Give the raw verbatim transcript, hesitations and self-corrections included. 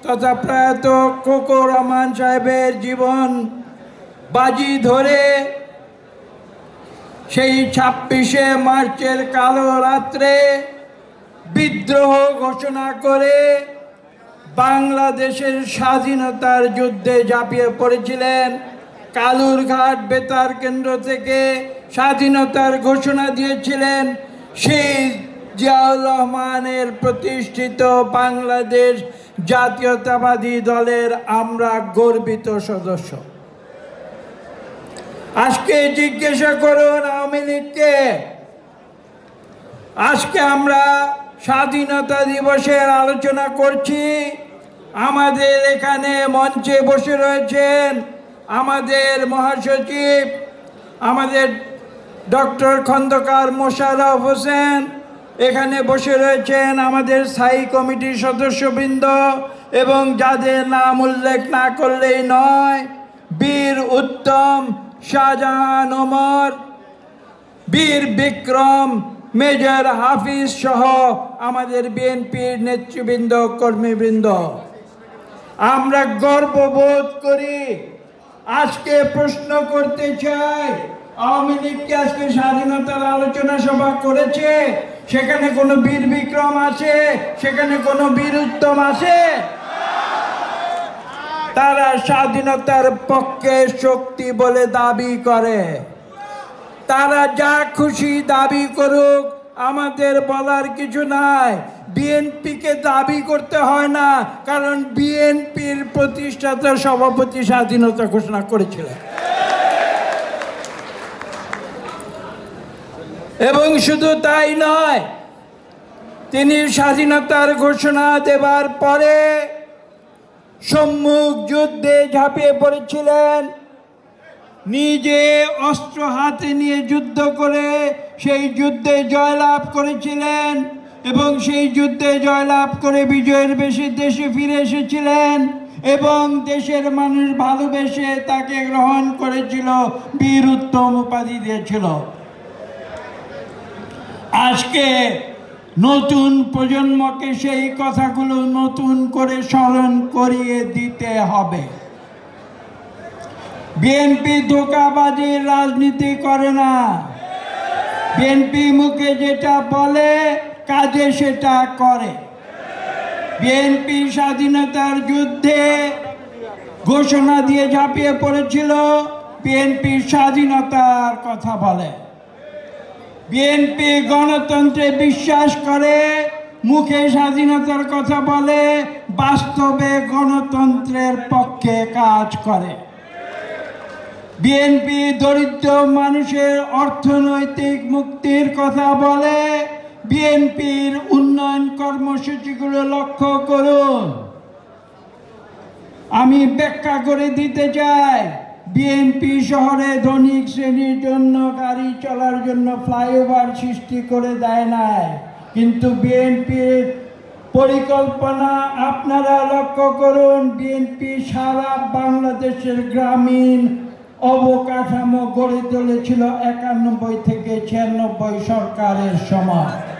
তথা প্রয়াত কোকো রহমান সাহেবের জীবন বাজি ধরে সেই ছাব্বিশে মার্চের কালো রাত্রে বিদ্রোহ ঘোষণা করে বাংলাদেশের স্বাধীনতার যুদ্ধে ঝাঁপিয়ে পড়েছিলেন। কালুরঘাট বেতার কেন্দ্র থেকে স্বাধীনতার ঘোষণা দিয়েছিলেন সেই জিয়াউর রহমানের প্রতিষ্ঠিত বাংলাদেশ জাতীয়তাবাদী দলের আমরা গর্বিত সদস্য। আজকে জিজ্ঞাসা করুন আওয়ামী লীগকে, আজকে আমরা স্বাধীনতা দিবসের আলোচনা করছি, আমাদের এখানে মঞ্চে বসে রয়েছেন আমাদের মহাসচিব, আমাদের ডক্টর খন্দকার মোশাররফ হোসেন, এখানে বসে রয়েছেন আমাদের স্থায়ী কমিটির সদস্যবৃন্দ এবং যাদের নাম উল্লেখ না করলেই নয়, বীর উত্তম, শাহজাহান ওমর, বীর বিক্রম, মেজর হাফিজ সহ আমাদের বিএনপির নেতৃবৃন্দ, কর্মীবৃন্দ। আমরা গর্ববোধ করি। আজকে প্রশ্ন করতে চাই, আওয়ামী লীগ কি আজকে স্বাধীনতার আলোচনা সভা করেছে? সেখানে কোনো বীর বিক্রম আছে? সেখানে কোনো বীর উত্তম আছে? তারা স্বাধীনতার পক্ষে শক্তি বলে দাবি করে। তারা যা খুশি দাবি করুক, আমাদের বলার কিছু নাই। বিএনপিকে দাবি করতে হয় না, কারণ বিএনপির প্রতিষ্ঠাতা সভাপতি স্বাধীনতা ঘোষণা করেছিলেন। এবং শুধু তাই নয়, তিনি স্বাধীনতার ঘোষণা দেবার পরে সম্মুখ যুদ্ধে ঝাঁপিয়ে পড়েছিলেন। নিজে অস্ত্র হাতে নিয়ে যুদ্ধ করে সেই যুদ্ধে জয়লাভ করেছিলেন এবং সেই যুদ্ধে জয়লাভ করে বিজয়ের বেশি দেশে ফিরে এসেছিলেন এবং দেশের মানুষ ভালোবেসে তাকে গ্রহণ করেছিল, বীর উত্তম উপাধি দিয়েছিল। আজকে নতুন প্রজন্মকে সেই কথাগুলো নতুন করে স্মরণ করিয়ে দিতে হবে। বিএনপি ধোঁকাবাজির রাজনীতি করে না। বিএনপি মুখে যেটা বলে কাজে সেটা করে। বিএনপি স্বাধীনতার যুদ্ধে ঘোষণা দিয়ে ঝাঁপিয়ে পড়েছিল, বিএনপি স্বাধীনতার কথা বলে। বিএনপি গণতন্ত্রে বিশ্বাস করে, মুখে স্বাধীনতার কথা বলে, বাস্তবে গণতন্ত্রের পক্ষে কাজ করে। বিএনপি দরিদ্র মানুষের অর্থনৈতিক মুক্তির কথা বলে। বিএনপির উন্নয়ন কর্মসূচিগুলো লক্ষ্য করুন। আমি ব্যাখ্যা করে দিতে চাই, বিএনপি শহরে ধনিক শ্রেণীর জন্য গাড়ি চলার জন্য ফ্লাইওভার সৃষ্টি করে দেয় নাই, কিন্তু বিএনপির পরিকল্পনা আপনারা লক্ষ্য করুন। বিএনপি সারা বাংলাদেশের গ্রামীণ অবকাঠামো গড়ে তুলেছিল একানব্বই থেকে ছিয়ানব্বই সরকারের সময়।